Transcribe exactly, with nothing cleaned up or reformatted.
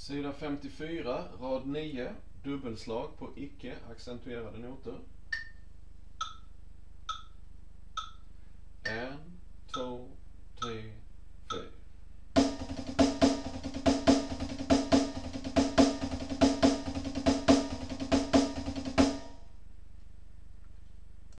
Sida femtiofyra, rad nio, dubbelslag på icke accentuerade noter. En, två, tre,